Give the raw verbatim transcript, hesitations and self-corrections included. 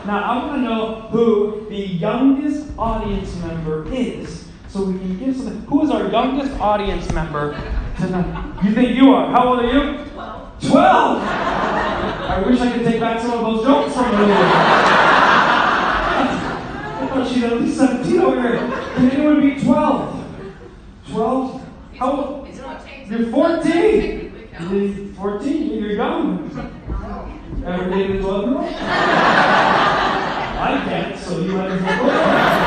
Now, I want to know who the youngest audience member is, so we can give some. Who is our youngest audience member tonight? You think you are? How old are you? Twelve. Twelve. I wish I could take back some of those jokes from earlier. I thought she'd at least seventeen over here. Can anyone be twelve? Twelve? How old? You're fourteen. You're fourteen. You're young. Ever dated a twelve-year-old? I can't, so you might as well go.